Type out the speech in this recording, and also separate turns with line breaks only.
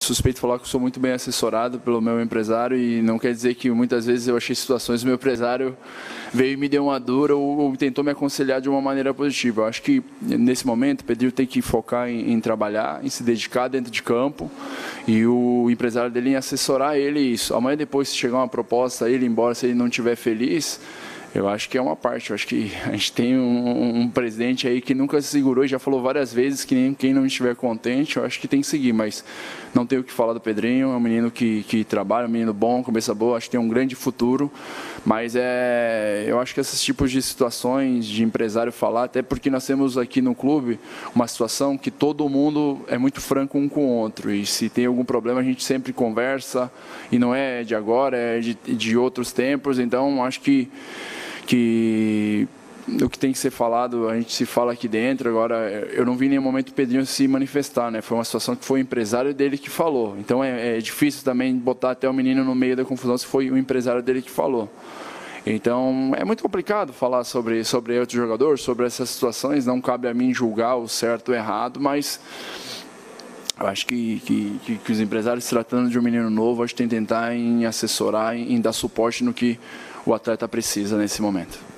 Suspeito de falar que eu sou muito bem assessorado pelo meu empresário e não quer dizer que muitas vezes eu achei situações que o meu empresário veio e me deu uma dura ou tentou me aconselhar de uma maneira positiva. Eu acho que nesse momento o Pedrinho tem que focar em trabalhar, em se dedicar dentro de campo e o empresário dele em assessorar ele isso. Amanhã depois, se chegar uma proposta, ele embora, se ele não estiver feliz, eu acho que é uma parte. Eu acho que a gente tem um presidente aí que nunca se segurou e já falou várias vezes que quem não estiver contente, eu acho que tem que seguir. Mas não tenho o que falar do Pedrinho, é um menino que trabalha, um menino bom, cabeça boa, acho que tem um grande futuro. Mas eu acho que esses tipos de situações de empresário falar, até porque nós temos aqui no clube uma situação que todo mundo é muito franco um com o outro. E se tem algum problema, a gente sempre conversa, e não é de agora, é de outros tempos. Então, acho que o que tem que ser falado, a gente se fala aqui dentro. Agora, eu não vi em nenhum momento o Pedrinho se manifestar, né? Foi uma situação que foi o empresário dele que falou. Então, é difícil também botar até o menino no meio da confusão se foi o empresário dele que falou. Então, é muito complicado falar sobre outro jogador, sobre essas situações. Não cabe a mim julgar o certo ou errado, mas eu acho que os empresários, se tratando de um menino novo, acho que tem que tentar em assessorar, em dar suporte no que o atleta precisa nesse momento.